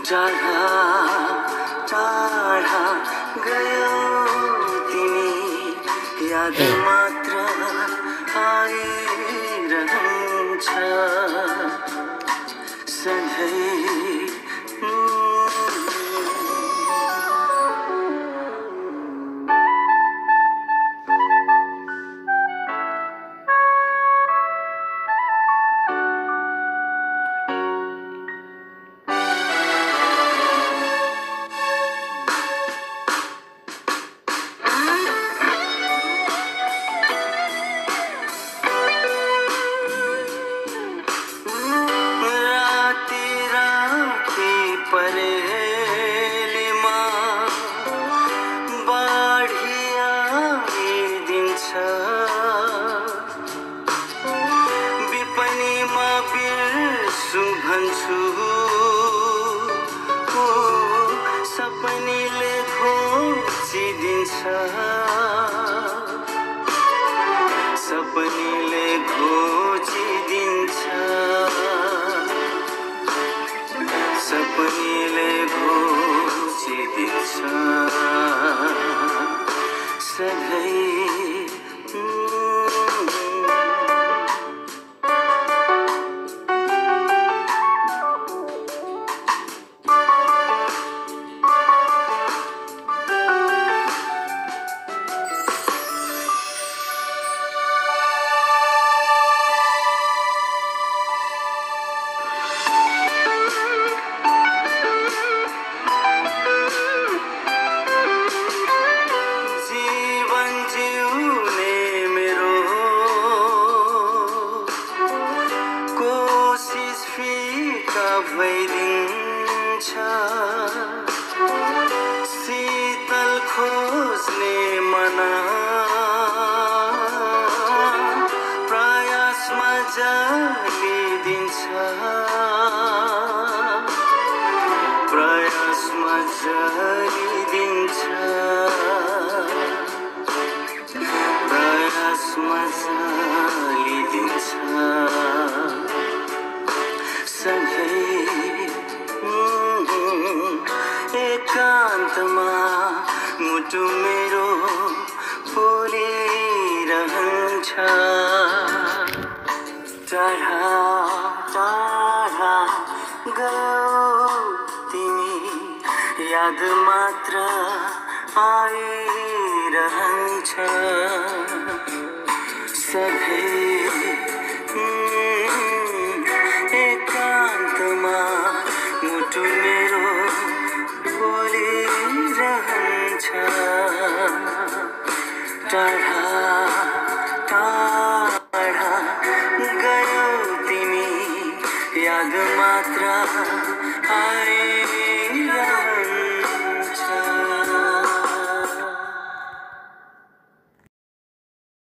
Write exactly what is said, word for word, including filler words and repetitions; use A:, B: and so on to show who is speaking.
A: टाढा टाढा गयो तिमी याद मात्र आइरहन्छ सधैँ सपनीले घोचिदिन्छ सपनीले घोचिदिन्छ सपनीले घोचिदिन्छ सधैँ शीतल खोज्ने मना प्रयासमा जलिदिन्छ प्रयासमा जलिदिन्छ प्रयासमा जलिदिन्छ सधैँ एकान्तमा मुटु मेरो बोलिरहन्छ टाढा टाढा गयो तिमी याद मात्र आइरहन्छ सधैँ एकान्तमा मुटु मेरो बोलिरहन्छ टाढा टाढा गयो तिमी याद मात्र आए